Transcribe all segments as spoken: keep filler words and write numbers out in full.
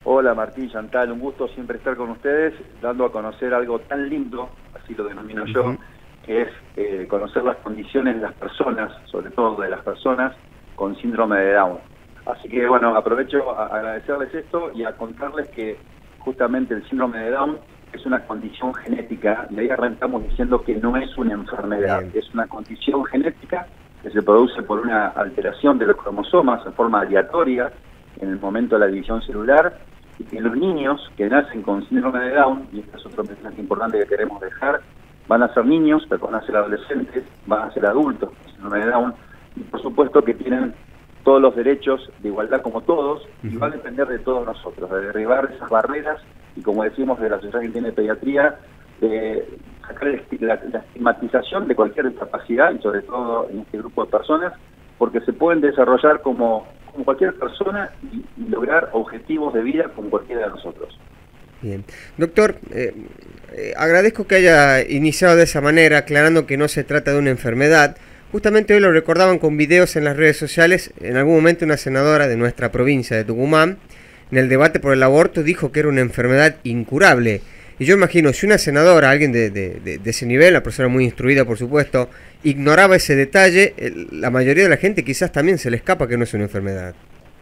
Hola Martín, Chantal, un gusto siempre estar con ustedes, dando a conocer algo tan lindo, así lo denomino yo, uh-huh. que es eh, conocer las condiciones de las personas, sobre todo de las personas con síndrome de Down. Así que bueno, aprovecho a agradecerles esto y a contarles que justamente el síndrome de Down es una condición genética, y ahí arrancamos diciendo que no es una enfermedad, Bien. es una condición genética que se produce por una alteración de los cromosomas en forma aleatoria en el momento de la división celular, y que los niños que nacen con síndrome de Down, y este es otro mensaje importante que queremos dejar, van a ser niños, pero van a ser adolescentes, van a ser adultos con síndrome de Down, y por supuesto que tienen todos los derechos de igualdad como todos, uh-huh. y va a depender de todos nosotros, de derribar esas barreras, y como decimos de la Sociedad Argentina de Pediatría, de sacar la, la estigmatización de cualquier discapacidad, y sobre todo en este grupo de personas, porque se pueden desarrollar como, como cualquier persona y, y lograr objetivos de vida como cualquiera de nosotros. Bien. Doctor, eh, eh, agradezco que haya iniciado de esa manera, aclarando que no se trata de una enfermedad. Justamente hoy lo recordaban con videos en las redes sociales. En algún momento una senadora de nuestra provincia de Tucumán, en el debate por el aborto, dijo que era una enfermedad incurable. Y yo imagino, si una senadora, alguien de, de, de, de ese nivel, una persona muy instruida por supuesto, ignoraba ese detalle, el, la mayoría de la gente quizás también se le escapa que no es una enfermedad.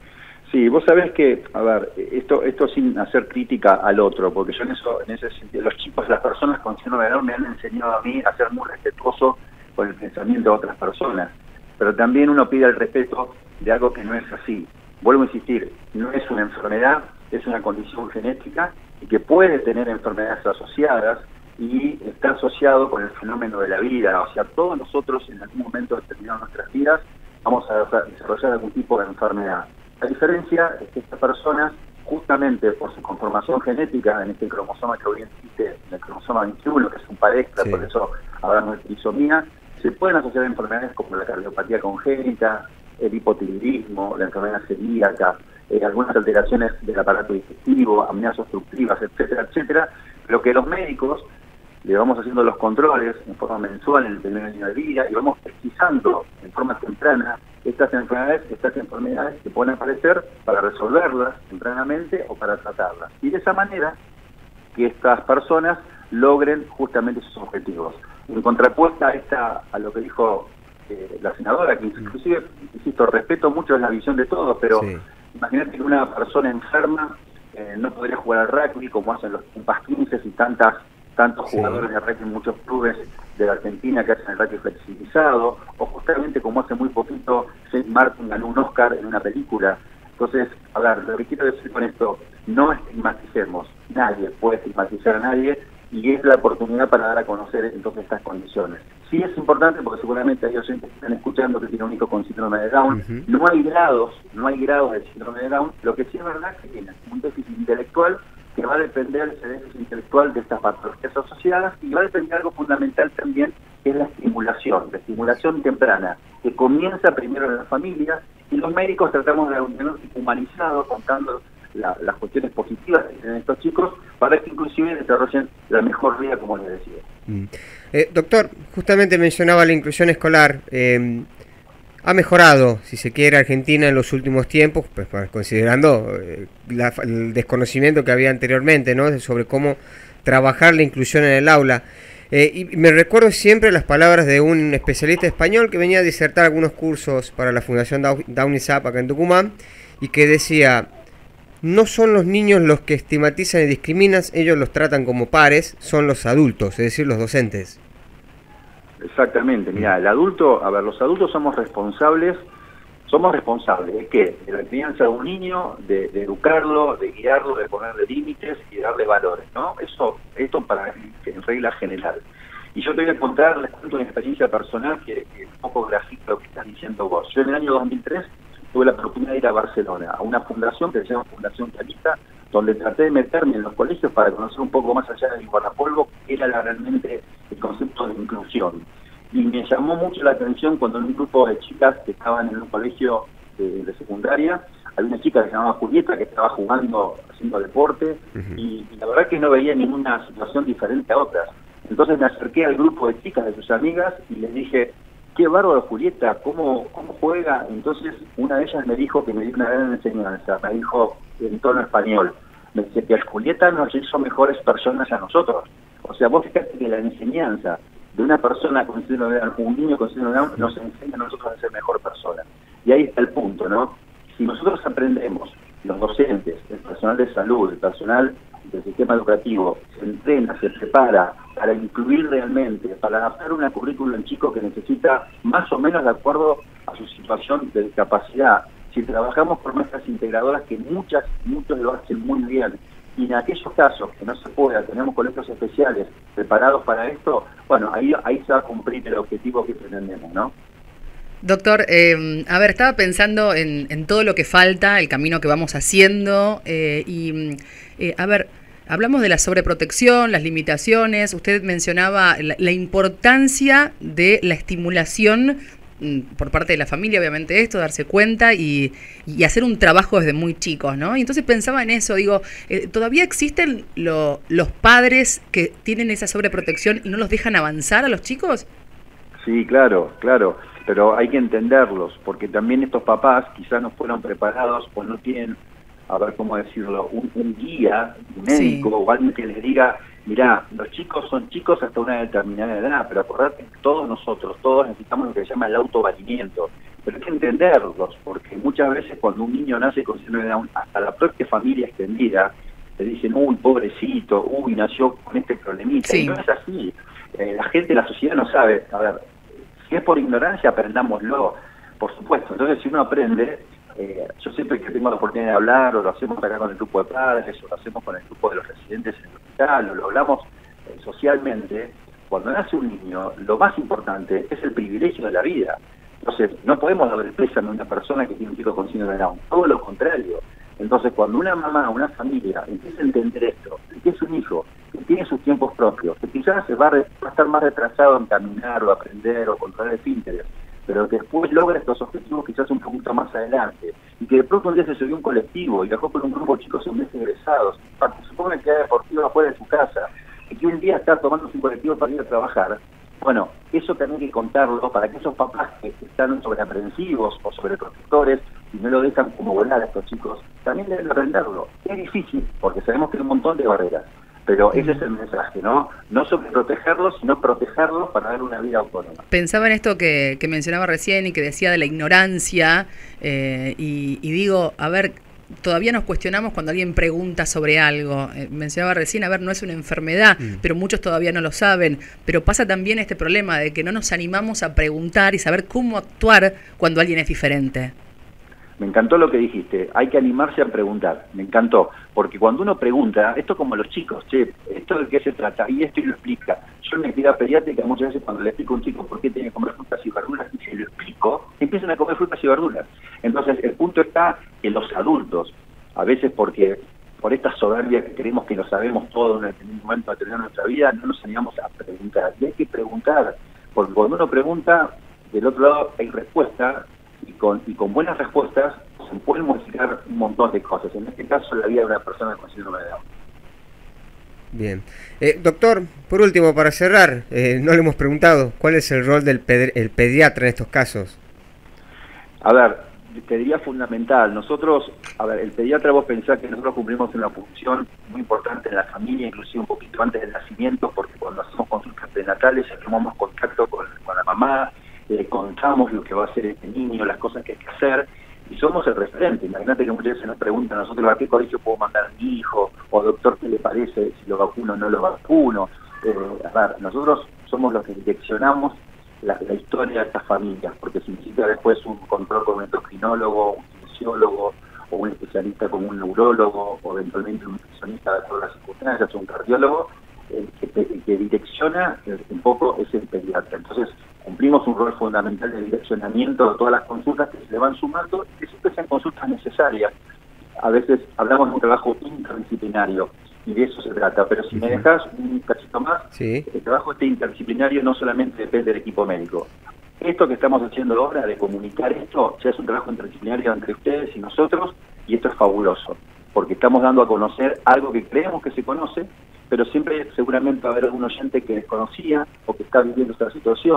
Sí, vos sabés que, a ver, esto esto sin hacer crítica al otro, porque yo en eso en ese sentido, los chicos, las personas con síndrome de Down me han enseñado a mí a ser muy respetuoso con el pensamiento de otras personas, pero también uno pide el respeto de algo que no es así. Vuelvo a insistir, no es una enfermedad, es una condición genética y que puede tener enfermedades asociadas y está asociado con el fenómeno de la vida. O sea, todos nosotros en algún momento determinado de nuestras vidas vamos a desarrollar algún tipo de enfermedad. La diferencia es que estas personas, justamente por su conformación genética en este cromosoma que hoy existe, en el cromosoma veintiuno, que es un par extra, sí. por eso hablamos de trisomía, se pueden asociar a enfermedades como la cardiopatía congénita, el hipotiroidismo, la enfermedad celíaca, eh, algunas alteraciones del aparato digestivo, apneas obstructivas, etcétera, etcétera, pero que los médicos le vamos haciendo los controles en forma mensual en el primer año de vida y vamos pesquisando en forma temprana estas enfermedades, estas enfermedades que pueden aparecer para resolverlas tempranamente o para tratarlas. Y de esa manera que estas personas logren justamente sus objetivos. En contrapuesta a, esta, a lo que dijo eh, la senadora, que inclusive, insisto, respeto mucho la visión de todos, pero sí. imagínate que una persona enferma eh, no podría jugar al rugby como hacen los Pumpas quince y tantas tantos sí. jugadores de rugby en muchos clubes de la Argentina que hacen el rugby flexibilizado, o justamente como hace muy poquito Saint Martin ganó un Oscar en una película. Entonces, a ver, lo que quiero decir con esto, no estigmaticemos, nadie puede estigmatizar a nadie, y es la oportunidad para dar a conocer entonces estas condiciones. Sí es importante porque seguramente hay oyentes que están escuchando que tiene un hijo con síndrome de Down, uh-huh. no hay grados, no hay grados de síndrome de Down, lo que sí es verdad es que tiene un déficit intelectual que va a depender ese déficit intelectual de estas patologías asociadas, y va a depender algo fundamental también, que es la estimulación, la estimulación temprana, que comienza primero en las familias, y los médicos tratamos de un humanizado, contando la, las cuestiones positivas que tienen estos chicos, para que inclusive desarrollen la mejor vida, como les decía. Mm. Eh, doctor, justamente mencionaba la inclusión escolar. Eh, ha mejorado, si se quiere, Argentina en los últimos tiempos, pues, considerando eh, la, el desconocimiento que había anteriormente, ¿no?, sobre cómo trabajar la inclusión en el aula. Eh, y me recuerdo siempre las palabras de un especialista español que venía a disertar algunos cursos para la Fundación Down y Zap acá en Tucumán, y que decía: no son los niños los que estigmatizan y discriminan, ellos los tratan como pares, son los adultos, es decir, los docentes. Exactamente, mira, el adulto, a ver, los adultos somos responsables, somos responsables de qué, de la crianza de un niño, de, de educarlo, de guiarlo, de ponerle límites y darle valores, ¿no? Eso, esto para en regla general. Y yo te voy a contar, les cuento una experiencia personal que, que un poco grafica lo que estás diciendo vos. Yo en el año dos mil tres tuve la oportunidad de ir a Barcelona, a una fundación que se llama Fundación Clarita, donde traté de meterme en los colegios para conocer un poco más allá del guardapolvo, que era la, realmente el concepto de inclusión. Y me llamó mucho la atención cuando en un grupo de chicas que estaban en un colegio de, de secundaria, había una chica que se llamaba Julieta, que estaba jugando, haciendo deporte, uh-huh. y, y la verdad que no veía ninguna situación diferente a otras. Entonces me acerqué al grupo de chicas, de sus amigas, y les dije: qué bárbaro Julieta, ¿cómo, cómo juega? Entonces una de ellas me dijo que me dio una gran enseñanza, me dijo en tono español: me dice que a Julieta nos hizo mejores personas a nosotros. O sea, vos fíjate que la enseñanza de una persona con síndrome de Down, un niño con síndrome de Down, nos enseña a nosotros a ser mejor persona. Y ahí está el punto, ¿no? Si nosotros aprendemos, los docentes, el personal de salud, el personal del sistema educativo, se entrena, se prepara para incluir realmente, para adaptar una currículum chico que necesita más o menos de acuerdo a su situación de discapacidad. Si trabajamos con nuestras integradoras, que muchas, muchos lo hacen muy bien, y en aquellos casos que no se pueda, tenemos colegios especiales preparados para esto, bueno, ahí, ahí se va a cumplir el objetivo que pretendemos, ¿no? Doctor, eh, a ver, estaba pensando en, en todo lo que falta, el camino que vamos haciendo, eh, y eh, a ver, hablamos de la sobreprotección, las limitaciones, usted mencionaba la, la importancia de la estimulación por parte de la familia, obviamente esto, darse cuenta y, y hacer un trabajo desde muy chicos, ¿no? Y entonces pensaba en eso, digo, eh, ¿todavía existen lo, los padres que tienen esa sobreprotección y no los dejan avanzar a los chicos? Sí, claro, claro, pero hay que entenderlos, porque también estos papás quizás no fueron preparados o no tienen, a ver cómo decirlo, un, un guía, un médico, sí, o alguien que les diga, mirá, los chicos son chicos hasta una determinada edad, pero acordate que todos nosotros, todos necesitamos lo que se llama el autovalimiento, pero hay que entenderlos, porque muchas veces cuando un niño nace con síndrome de Down, hasta la propia familia extendida, le dicen, uy, pobrecito, uy, nació con este problemita, sí, y no es así. Eh, la gente, la sociedad no sabe, a ver, si es por ignorancia, aprendámoslo, por supuesto. Entonces, si uno aprende, eh, yo siempre que tengo la oportunidad de hablar, o lo hacemos acá con el grupo de padres, o lo hacemos con el grupo de los residentes en el hospital, o lo hablamos eh, socialmente, cuando nace un niño, lo más importante es el privilegio de la vida. Entonces, no podemos dar el pésame a una persona que tiene un hijo con síndrome de Down, todo lo contrario. Entonces, cuando una mamá, una familia empieza a entender esto, que es un hijo, que tiene sus tiempos propios, que quizás se va a, re, va a estar más retrasado en caminar o aprender o controlar el Pinterest, pero que después logra estos objetivos quizás un poquito más adelante, y que de pronto un día se subió un colectivo y viajó con un grupo de chicos un mes egresados, participó en una actividad deportiva afuera de su casa, y que un día está tomando un colectivo para ir a trabajar. Bueno, eso también hay que contarlo para que esos papás que están sobreaprensivos o sobreprotectores y no lo dejan como volar a estos chicos, también deben aprenderlo. Es difícil, porque sabemos que hay un montón de barreras, pero ese es el mensaje, ¿no? No sobreprotegerlos, sino protegerlos para dar una vida autónoma. Pensaba en esto que, que mencionaba recién y que decía de la ignorancia, eh, y, y digo, a ver, todavía nos cuestionamos cuando alguien pregunta sobre algo. Eh, mencionaba recién, a ver, no es una enfermedad, mm. pero muchos todavía no lo saben. Pero pasa también este problema de que no nos animamos a preguntar y saber cómo actuar cuando alguien es diferente. Me encantó lo que dijiste, hay que animarse a preguntar, me encantó, porque cuando uno pregunta, esto como los chicos, che, ¿esto de qué se trata? Y esto y lo explica. Yo en mi actividad pediátrica muchas veces cuando le explico a un chico por qué tiene que comer frutas y verduras y se lo explico, empiezan a comer frutas y verduras. Entonces el punto está que los adultos, a veces porque por esta soberbia que creemos que lo sabemos todo en el momento de tener nuestra vida, no nos animamos a preguntar. Y hay que preguntar, porque cuando uno pregunta, del otro lado hay respuesta, y con, y con buenas respuestas se pueden modificar un montón de cosas. En este caso, la vida de una persona con síndrome de Down. Bien. Eh, doctor, por último, para cerrar, eh, no le hemos preguntado, ¿cuál es el rol del ped el pediatra en estos casos? A ver, te diría fundamental. Nosotros, a ver, el pediatra, vos pensás que nosotros cumplimos una función muy importante en la familia, inclusive un poquito antes del nacimiento, porque cuando hacemos consultas prenatales tomamos contacto con, con la mamá, le contamos lo que va a hacer este niño, las cosas que hay que hacer, y somos el referente. Imagínate que muchas veces nos preguntan a nosotros a qué colegio puedo mandar a mi hijo, o doctor, ¿qué le parece si lo vacuno o no lo vacuno? Eh, a ver, nosotros somos los que direccionamos la, la historia de estas familias, porque si necesita después un control con un endocrinólogo, un kinesiólogo, o un especialista como un neurólogo, o eventualmente un nutricionista de acuerdo a las circunstancias, o un cardiólogo, el que, el que direcciona un poco es el pediatra. Entonces, cumplimos un rol fundamental de direccionamiento de todas las consultas que se le van sumando, que siempre sean consultas necesarias. A veces hablamos de un trabajo interdisciplinario, y de eso se trata, pero si me dejas un cachito más, sí. El trabajo este interdisciplinario no solamente depende del equipo médico. Esto que estamos haciendo ahora, de comunicar esto, ya es un trabajo interdisciplinario entre ustedes y nosotros, y esto es fabuloso, porque estamos dando a conocer algo que creemos que se conoce, pero siempre seguramente va a haber algún oyente que desconocía o que está viviendo esta situación,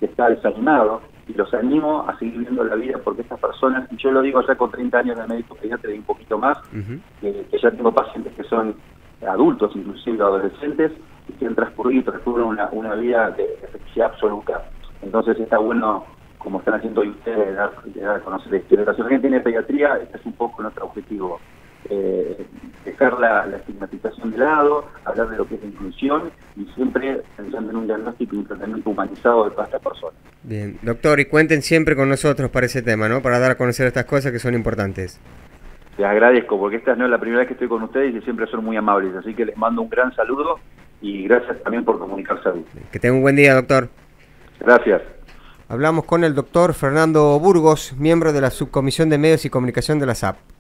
que está desanimado, y los animo a seguir viviendo la vida, porque estas personas, y yo lo digo ya con treinta años de médico pediatra y un poquito más, uh-huh. que, que ya tengo pacientes que son adultos, inclusive adolescentes, y que han transcurrido y transcurren una, una vida de, de felicidad absoluta. Entonces está bueno, como están haciendo hoy ustedes, de dar, de dar a conocer esto. La Asociación Argentina de Pediatría, este es un poco nuestro objetivo. Eh, dejar la, la estigmatización de lado, hablar de lo que es la inclusión y siempre pensando en un diagnóstico y un tratamiento humanizado de todas estas personas. Bien, doctor, y cuenten siempre con nosotros para ese tema, ¿no? Para dar a conocer estas cosas que son importantes. Les agradezco, porque esta no es la primera vez que estoy con ustedes y siempre son muy amables, así que les mando un gran saludo y gracias también por comunicarse a mí. Que tenga un buen día, doctor. Gracias. Hablamos con el doctor Fernando Burgos, miembro de la Subcomisión de Medios y Comunicación de la S A P.